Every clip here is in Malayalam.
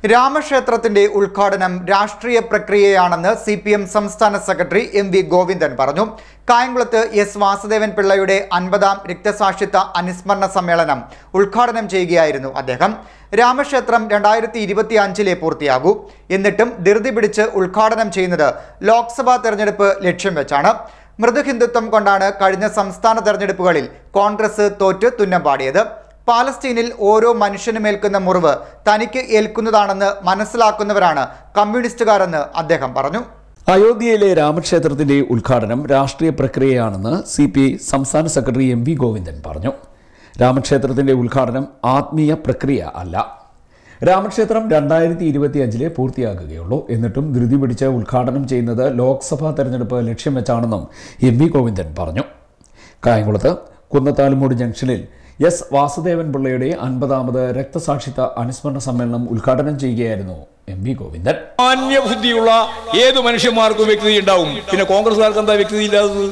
രാമക്ഷേത്രത്തിന്റെ ഉദ്ഘാടനം രാഷ്ട്രീയ പ്രക്രിയയാണെന്ന് CPM സംസ്ഥാന സെക്രട്ടറി MV ഗോവിന്ദൻ പറഞ്ഞു. കായംകുളത്ത് S വാസുദേവൻ പിള്ളയുടെ 50ാം രക്തസാക്ഷിത്വ അനുസ്മരണ സമ്മേളനം ഉദ്ഘാടനം ചെയ്യുകയായിരുന്നു അദ്ദേഹം. രാമക്ഷേത്രം 2025 പൂർത്തിയാകൂ. എന്നിട്ടും ധൃതി പിടിച്ച് ഉദ്ഘാടനം ചെയ്യുന്നത് ലോക്സഭാ തെരഞ്ഞെടുപ്പ് ലക്ഷ്യം വെച്ചാണ്. മൃദുഹിന്ദുത്വം കൊണ്ടാണ് കഴിഞ്ഞ സംസ്ഥാന തെരഞ്ഞെടുപ്പുകളിൽ കോൺഗ്രസ് തോറ്റ് തുന്നം പാടിയത്. പാലസ്തീനിൽ ഓരോ മനുഷ്യനുമേൽക്കുന്ന മുറിവ് തനിക്ക് ഏൽക്കുന്നതാണെന്ന് മനസ്സിലാക്കുന്നവരാണ് കമ്മ്യൂണിസ്റ്റുകാരെന്ന് അദ്ദേഹം പറഞ്ഞു. അയോധ്യയിലെ രാമക്ഷേത്രത്തിന്റെ ഉദ്ഘാടനം രാഷ്ട്രീയ പ്രക്രിയയാണെന്ന് CPI സംസ്ഥാന സെക്രട്ടറി MV ഗോവിന്ദൻ പറഞ്ഞു. രാമക്ഷേത്രത്തിന്റെ ഉദ്ഘാടനം ആത്മീയ പ്രക്രിയ അല്ല. രാമക്ഷേത്രം 2025 പൂർത്തിയാക്കുകയുള്ളൂ. എന്നിട്ടും ധൃതി പിടിച്ച് ഉദ്ഘാടനം ചെയ്യുന്നത് ലോക്സഭാ തെരഞ്ഞെടുപ്പ് ലക്ഷ്യം വെച്ചാണെന്നും MV ഗോവിന്ദൻ പറഞ്ഞു. കായംകുളത്ത് കുന്നത്താലുമൂട് ജംഗ്ഷനിൽ S വാസുദേവൻ പിള്ളയുടെ 50ാമത് രക്തസാക്ഷിത്വ അനുസ്മരണ സമ്മേളനം ഉദ്ഘാടനം ചെയ്യുകയായിരുന്നു MV ഗോവിന്ദൻ. മാന്യബുദ്ധിയുള്ള ഏത് മനുഷ്യന്മാർക്കും വ്യക്തി ഉണ്ടാവും. പിന്നെ കോൺഗ്രസ്സുകാർക്ക് എന്താ വ്യക്തി ഇല്ലാത്തത്?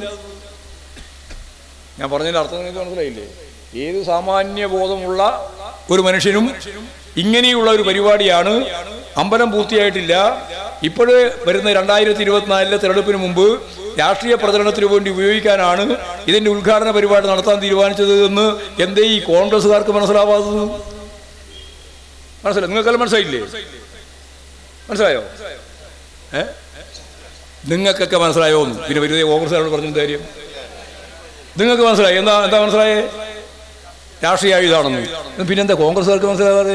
ഞാൻ പറഞ്ഞതിന്റെ അർത്ഥം നിങ്ങൾക്ക് മനസ്സിലായില്ലേ? ഏത് സാമാന്യ ബോധമുള്ള ഒരു മനുഷ്യനും ഇങ്ങനെയുള്ള ഒരു പരിപാടിയാണ്. അമ്പലം പൂർത്തിയായിട്ടില്ല. ഇപ്പോഴ് വരുന്ന 2024 തെരഞ്ഞെടുപ്പിന് മുമ്പ് രാഷ്ട്രീയ പ്രചരണത്തിന് വേണ്ടി ഉപയോഗിക്കാനാണ് ഇതിന്റെ ഉദ്ഘാടന പരിപാടി നടത്താൻ തീരുമാനിച്ചത് എന്ന് എന്തേ ഈ കോൺഗ്രസ്സുകാർക്ക് മനസ്സിലാവാത്തത്? മനസ്സിലായി? നിങ്ങൾക്കെല്ലാം മനസ്സിലായില്ലേ? മനസ്സിലായോ? നിങ്ങൾക്കൊക്കെ മനസ്സിലായോ? പിന്നെ വെറുതെ കോൺഗ്രസ്സുകാരോട് പറഞ്ഞ കാര്യം നിങ്ങൾക്ക് മനസ്സിലായി? എന്താ മനസ്സിലായേ? രാഷ്ട്രീയ ആയുധാണെന്ന്. പിന്നെന്താ കോൺഗ്രസ്സുകാർക്ക് മനസ്സിലാവാതെ?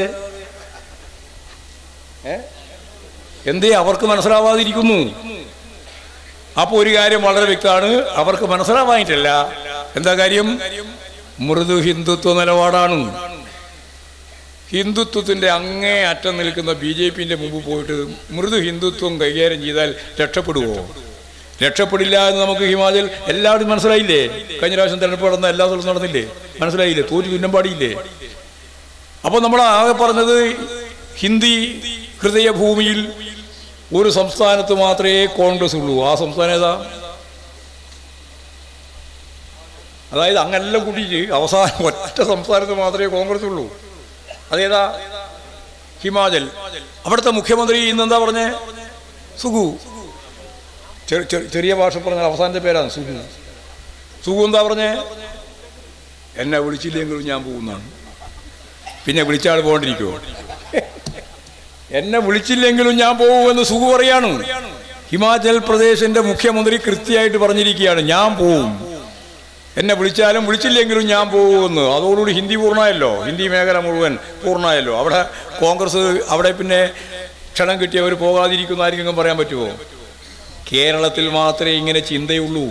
എന്തേ അവർക്ക് മനസ്സിലാവാതിരിക്കുന്നു? അപ്പോൾ ഒരു കാര്യം വളരെ വ്യക്തമാണ്, അവർക്ക് മനസ്സിലാവാനിട്ടല്ല. എന്താ കാര്യം? മൃദു ഹിന്ദുത്വ നിലപാടാണ്. ഹിന്ദുത്വത്തിന്റെ അങ്ങേ അറ്റം നിൽക്കുന്ന BJPന്റെ മുമ്പ് പോയിട്ട് മൃദു ഹിന്ദുത്വം കൈകാര്യം ചെയ്താൽ രക്ഷപ്പെടുവോ? രക്ഷപ്പെടില്ല എന്ന് നമുക്ക് ഹിമാചൽ എല്ലാവരും മനസ്സിലായില്ലേ? കഴിഞ്ഞ പ്രാവശ്യം തെരഞ്ഞെടുപ്പ് നടന്ന എല്ലാ സ്ഥലത്തും നടന്നില്ലേ? മനസ്സിലായില്ലേ? തോറ്റു തുന്നം പാടിയില്ലേ? അപ്പോൾ നമ്മൾ ആകെ പറഞ്ഞത് ഹിന്ദി ഹൃദയഭൂമിയിൽ ഒരു സംസ്ഥാനത്ത് മാത്രമേ കോൺഗ്രസ് ഉള്ളൂ. ആ സംസ്ഥാനം ഏതാ? അതായത് അങ്ങനെല്ലാം കൂട്ടിയിട്ട് അവസാനം ഒറ്റ സംസ്ഥാനത്ത് മാത്രമേ കോൺഗ്രസ് ഉള്ളൂ. അതേതാ? ഹിമാചൽ. അവിടുത്തെ മുഖ്യമന്ത്രി ഇന്നെന്താ പറഞ്ഞേ? സുഗു. ചെറിയ ഭാഷ പറഞ്ഞ അവസാനത്തെ പേരാണ് സുഗു. സുഗു എന്താ പറഞ്ഞേ? എന്നെ വിളിച്ചില്ലെങ്കിലും ഞാൻ പോകുന്നതാണ്. പിന്നെ വിളിച്ചാൽ പോകണ്ടിരിക്കുമോ? എന്നെ വിളിച്ചില്ലെങ്കിലും ഞാൻ പോകുമെന്ന് സുഖു പറയാണ്. ഹിമാചൽ പ്രദേശിന്റെ മുഖ്യമന്ത്രി കൃത്യമായിട്ട് പറഞ്ഞിരിക്കുകയാണ്, ഞാൻ പോവും, എന്നെ വിളിച്ചാലും വിളിച്ചില്ലെങ്കിലും ഞാൻ പോകുമെന്ന്. അതോടുകൂടി ഹിന്ദി പൂർണ്ണമായല്ലോ. ഹിന്ദി മേഖല മുഴുവൻ പൂർണ്ണമായല്ലോ. അവിടെ കോൺഗ്രസ് അവിടെ പിന്നെ ക്ഷണം കിട്ടിയവർ പോകാതിരിക്കുന്ന ആർക്കെങ്കിലും പറയാൻ പറ്റുമോ? കേരളത്തിൽ മാത്രമേ ഇങ്ങനെ ചിന്തയുള്ളൂ.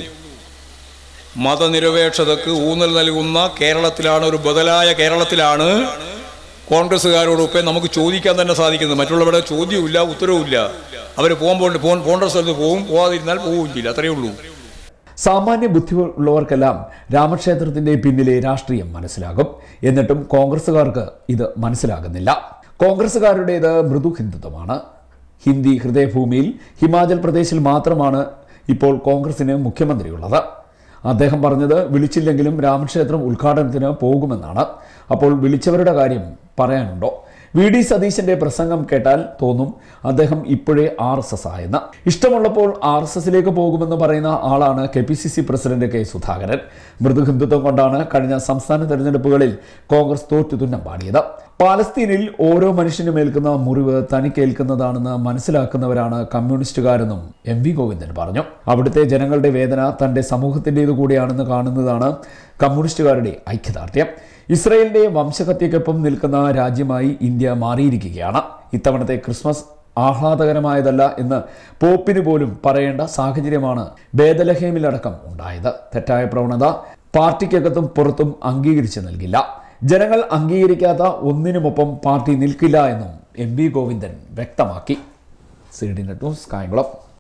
മതനിരപേക്ഷതക്ക് ഊന്നൽ നൽകുന്ന കേരളത്തിലാണ്, ഒരു ബദലായ കേരളത്തിലാണ് കോൺഗ്രസ്സുകാരോടൊപ്പം നമുക്ക് ചോദിക്കാൻ തന്നെ സാധിക്കുന്നത്. മറ്റുള്ളവരുടെ ചോദ്യവുമില്ല, ഉത്തരവുമില്ല. അവർ പോകേണ്ട സ്ഥലത്ത് പോവും, പോകാതിരുന്നാൽ പോവുകയും ചെയ്യില്ല. അത്രയേ ഉള്ളൂ. സാമാന്യ ബുദ്ധിയുള്ളവർക്കെല്ലാം രാമക്ഷേത്രത്തിന്റെ പിന്നിലെ രാഷ്ട്രീയം മനസ്സിലാകും. എന്നിട്ടും കോൺഗ്രസ്സുകാർക്ക് ഇത് മനസ്സിലാകുന്നില്ല. കോൺഗ്രസ്സുകാരുടേത് മൃദു ഹിന്ദുത്വമാണ്. ഹിന്ദി ഹൃദയഭൂമിയിൽ ഹിമാചൽ പ്രദേശിൽ മാത്രമാണ് ഇപ്പോൾ കോൺഗ്രസിന് മുഖ്യമന്ത്രിയുള്ളത്. അദ്ദേഹം പറഞ്ഞത് വിളിച്ചില്ലെങ്കിലും രാമക്ഷേത്രം ഉദ്ഘാടനത്തിന് പോകുമെന്നാണ്. അപ്പോൾ വിളിച്ചവരുടെ കാര്യം പറയാനുണ്ടോ? VD സതീശന്റെ പ്രസംഗം കേട്ടാൽ തോന്നും അദ്ദേഹം ഇപ്പോഴേ RSS ആയെന്ന്. ഇഷ്ടമുള്ളപ്പോൾ RSSലേക്ക് പോകുമെന്ന് പറയുന്ന ആളാണ് KPCC പ്രസിഡന്റ് K സുധാകരൻ. മൃദു ഹിന്ദുത്വം കൊണ്ടാണ് കഴിഞ്ഞ സംസ്ഥാന തെരഞ്ഞെടുപ്പുകളിൽ കോൺഗ്രസ് തോറ്റു തുന്നം പാടിയത്. പാലസ്തീനിൽ ഓരോ മനുഷ്യനും ഏൽക്കുന്ന മുറിവ് തനിക്കേൽക്കുന്നതാണെന്ന് മനസ്സിലാക്കുന്നവരാണ് കമ്മ്യൂണിസ്റ്റുകാരെന്നും MV ഗോവിന്ദൻ പറഞ്ഞു. അവിടുത്തെ ജനങ്ങളുടെ വേദന തന്റെ സമൂഹത്തിൻ്റെതു കൂടിയാണെന്ന് കാണുന്നതാണ് കമ്മ്യൂണിസ്റ്റുകാരുടെ ഐക്യദാർഢ്യം. ഇസ്രയേലിന്റെ വംശഹത്യക്കൊപ്പം നിൽക്കുന്ന രാജ്യമായി ഇന്ത്യ മാറിയിരിക്കുകയാണ്. ഇത്തവണത്തെ ക്രിസ്മസ് ആഹ്ലാദകരമായതല്ല എന്ന് പോപ്പിന് പോലും പറയേണ്ട സാഹചര്യമാണ് ബേദലഹേമിലടക്കം ഉണ്ടായത്. തെറ്റായ പ്രവണത പാർട്ടിക്കകത്തും പുറത്തും അംഗീകരിച്ച് നൽകില്ല. ജനങ്ങൾ അംഗീകരിക്കാത്ത ഒന്നിനുമൊപ്പം പാർട്ടി നിൽക്കില്ല എന്നും MV ഗോവിന്ദൻ വ്യക്തമാക്കി. CDNet news, Kayamkulam.